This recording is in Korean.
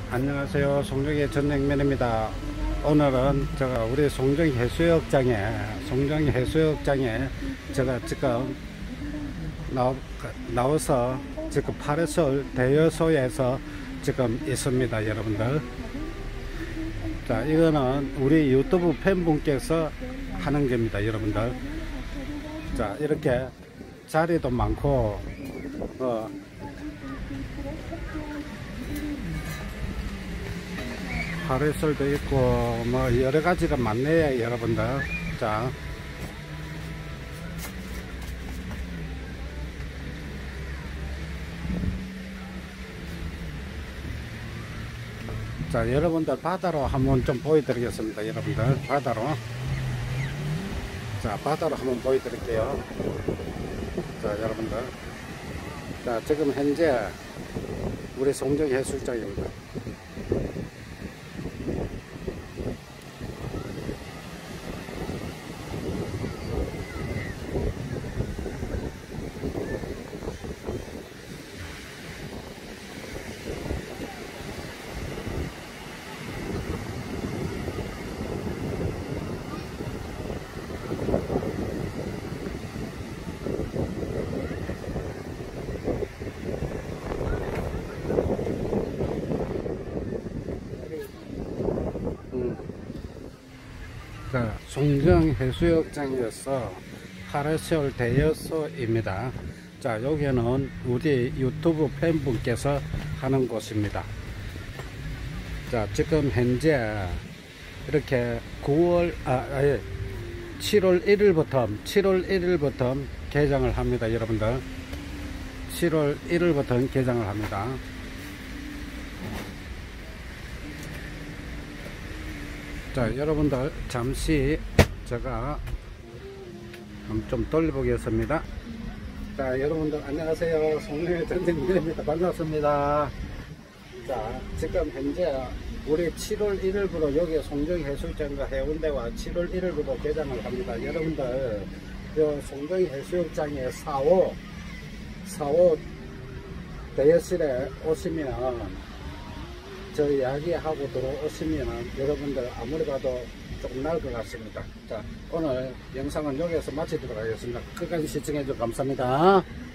안녕하세요. 송정의 전냉면입니다. 오늘은 제가 우리 송정 해수욕장에 제가 지금 나와서 지금 파라솔 대여소에서 지금 있습니다, 여러분들. 자, 이거는 우리 유튜브 팬분께서 하는 겁니다, 여러분들. 자, 이렇게 자리도 많고 파라솔도 있고 뭐 여러 가지가 많네요, 여러분들. 자, 여러분들 바다로 한번 좀 보여드리겠습니다, 여러분들. 바다로 한번 보여드릴게요. 자, 여러분들. 자, 지금 현재 우리 송정 해수욕장입니다. 송정 해수욕장에서 파라솔 대여소입니다. 자, 여기는 우리 유튜브 팬분께서 하는 곳입니다. 자, 지금 현재 이렇게 7월 1일부터 개장을 합니다, 여러분들. 7월 1일부터 개장을 합니다. 자, 여러분들 잠시 제가 좀 돌려보겠습니다. 자, 여러분들 안녕하세요. 송정의 전쟁입니다. 반갑습니다. 자, 지금 현재 우리 7월 1일부터 여기 송정 해수욕장과 해운대와 7월 1일부터 개장을 합니다. 여러분들 송정 해수욕장에 4호 대여실에 오시면 저 이야기하고 들어오시면 여러분들 아무리 봐도 조금 나을 것 같습니다. 자, 오늘 영상은 여기에서 마치도록 하겠습니다. 끝까지 시청해주셔서 감사합니다.